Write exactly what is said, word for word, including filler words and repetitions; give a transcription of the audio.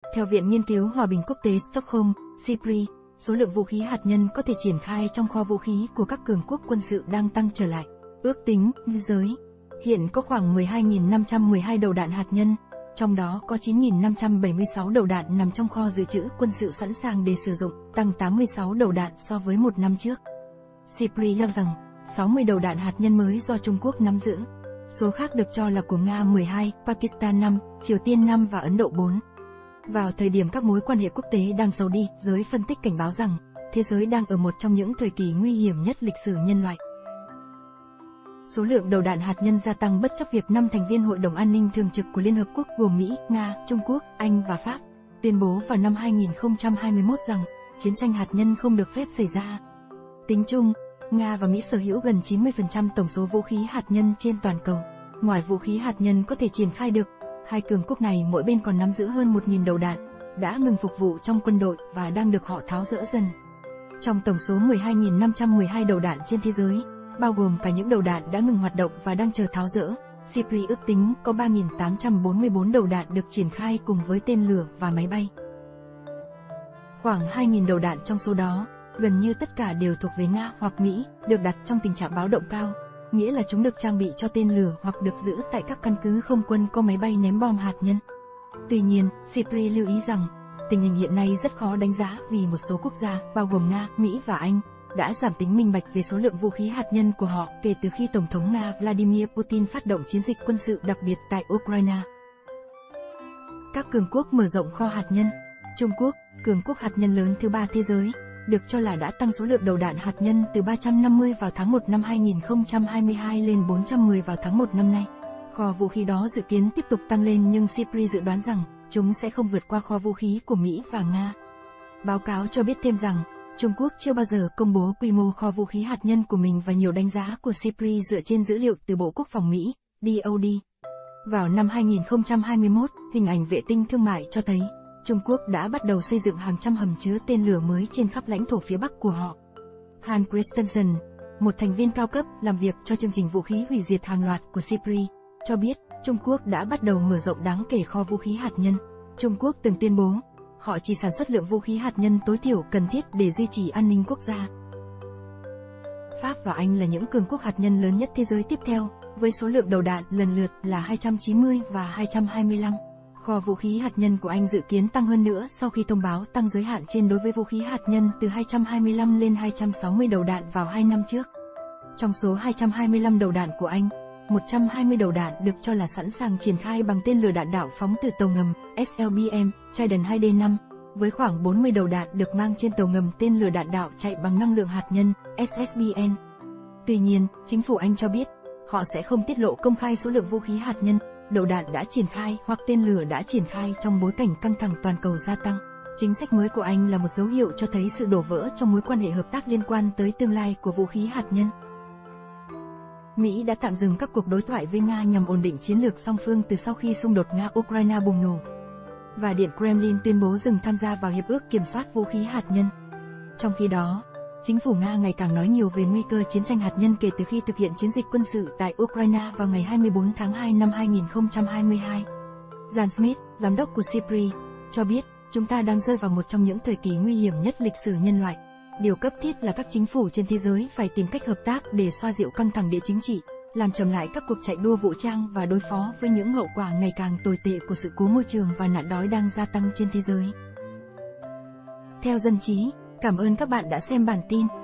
Theo Viện Nghiên cứu Hòa bình Quốc tế Stockholm, SIPRI, số lượng vũ khí hạt nhân có thể triển khai trong kho vũ khí của các cường quốc quân sự đang tăng trở lại. Ước tính, thế giới hiện có khoảng mười hai nghìn năm trăm mười hai đầu đạn hạt nhân, trong đó có chín nghìn năm trăm bảy mươi sáu đầu đạn nằm trong kho dự trữ quân sự sẵn sàng để sử dụng, tăng tám mươi sáu đầu đạn so với một năm trước. SIPRI cho rằng, sáu mươi đầu đạn hạt nhân mới do Trung Quốc nắm giữ. Số khác được cho là của Nga mười hai, Pakistan năm, Triều Tiên năm và Ấn Độ bốn. Vào thời điểm các mối quan hệ quốc tế đang xấu đi, giới phân tích cảnh báo rằng, thế giới đang ở một trong những thời kỳ nguy hiểm nhất lịch sử nhân loại. Số lượng đầu đạn hạt nhân gia tăng bất chấp việc năm thành viên Hội đồng An ninh Thường trực của Liên Hợp Quốc gồm Mỹ, Nga, Trung Quốc, Anh và Pháp tuyên bố vào năm hai nghìn không trăm hai mươi mốt rằng chiến tranh hạt nhân không được phép xảy ra. Tính chung, Nga và Mỹ sở hữu gần chín mươi phần trăm tổng số vũ khí hạt nhân trên toàn cầu. Ngoài vũ khí hạt nhân có thể triển khai được, hai cường quốc này mỗi bên còn nắm giữ hơn một nghìn đầu đạn, đã ngừng phục vụ trong quân đội và đang được họ tháo dỡ dần. Trong tổng số mười hai nghìn năm trăm mười hai đầu đạn trên thế giới, bao gồm cả những đầu đạn đã ngừng hoạt động và đang chờ tháo dỡ, SIPRI ước tính có ba nghìn tám trăm bốn mươi bốn đầu đạn được triển khai cùng với tên lửa và máy bay. Khoảng hai nghìn đầu đạn trong số đó, gần như tất cả đều thuộc về Nga hoặc Mỹ, được đặt trong tình trạng báo động cao, nghĩa là chúng được trang bị cho tên lửa hoặc được giữ tại các căn cứ không quân có máy bay ném bom hạt nhân. Tuy nhiên, SIPRI lưu ý rằng, tình hình hiện nay rất khó đánh giá vì một số quốc gia, bao gồm Nga, Mỹ và Anh, đã giảm tính minh bạch về số lượng vũ khí hạt nhân của họ kể từ khi Tổng thống Nga Vladimir Putin phát động chiến dịch quân sự đặc biệt tại Ukraine. Các cường quốc mở rộng kho hạt nhân. Trung Quốc, cường quốc hạt nhân lớn thứ ba thế giới, được cho là đã tăng số lượng đầu đạn hạt nhân từ ba trăm năm mươi vào tháng một năm hai nghìn không trăm hai mươi hai lên bốn trăm mười vào tháng một năm nay. Kho vũ khí đó dự kiến tiếp tục tăng lên nhưng SIPRI dự đoán rằng chúng sẽ không vượt qua kho vũ khí của Mỹ và Nga. Báo cáo cho biết thêm rằng, Trung Quốc chưa bao giờ công bố quy mô kho vũ khí hạt nhân của mình và nhiều đánh giá của SIPRI dựa trên dữ liệu từ Bộ Quốc phòng Mỹ, D O D. Vào năm hai nghìn không trăm hai mươi mốt, hình ảnh vệ tinh thương mại cho thấy, Trung Quốc đã bắt đầu xây dựng hàng trăm hầm chứa tên lửa mới trên khắp lãnh thổ phía Bắc của họ. Hans Christensen, một thành viên cao cấp làm việc cho chương trình vũ khí hủy diệt hàng loạt của SIPRI, cho biết Trung Quốc đã bắt đầu mở rộng đáng kể kho vũ khí hạt nhân. Trung Quốc từng tuyên bố, họ chỉ sản xuất lượng vũ khí hạt nhân tối thiểu cần thiết để duy trì an ninh quốc gia. Pháp và Anh là những cường quốc hạt nhân lớn nhất thế giới tiếp theo, với số lượng đầu đạn lần lượt là hai trăm chín mươi và hai trăm hai mươi lăm. Kho vũ khí hạt nhân của Anh dự kiến tăng hơn nữa sau khi thông báo tăng giới hạn trên đối với vũ khí hạt nhân từ hai trăm hai mươi lăm lên hai trăm sáu mươi đầu đạn vào hai năm trước. Trong số hai trăm hai mươi lăm đầu đạn của Anh, một trăm hai mươi đầu đạn được cho là sẵn sàng triển khai bằng tên lửa đạn đạo phóng từ tàu ngầm S L B M Trident hai D năm, với khoảng bốn mươi đầu đạn được mang trên tàu ngầm tên lửa đạn đạo chạy bằng năng lượng hạt nhân S S B N. Tuy nhiên, chính phủ Anh cho biết, họ sẽ không tiết lộ công khai số lượng vũ khí hạt nhân, đầu đạn đã triển khai hoặc tên lửa đã triển khai trong bối cảnh căng thẳng toàn cầu gia tăng. Chính sách mới của Anh là một dấu hiệu cho thấy sự đổ vỡ trong mối quan hệ hợp tác liên quan tới tương lai của vũ khí hạt nhân. Mỹ đã tạm dừng các cuộc đối thoại với Nga nhằm ổn định chiến lược song phương từ sau khi xung đột Nga-Ukraine bùng nổ. Và Điện Kremlin tuyên bố dừng tham gia vào Hiệp ước Kiểm soát Vũ khí Hạt nhân. Trong khi đó, chính phủ Nga ngày càng nói nhiều về nguy cơ chiến tranh hạt nhân kể từ khi thực hiện chiến dịch quân sự tại Ukraine vào ngày hai mươi tư tháng hai năm hai nghìn không trăm hai mươi hai. Jan Smith, giám đốc của SIPRI, cho biết, chúng ta đang rơi vào một trong những thời kỳ nguy hiểm nhất lịch sử nhân loại. Điều cấp thiết là các chính phủ trên thế giới phải tìm cách hợp tác để xoa dịu căng thẳng địa chính trị, làm chậm lại các cuộc chạy đua vũ trang và đối phó với những hậu quả ngày càng tồi tệ của sự cố môi trường và nạn đói đang gia tăng trên thế giới. Theo Dân trí, cảm ơn các bạn đã xem bản tin.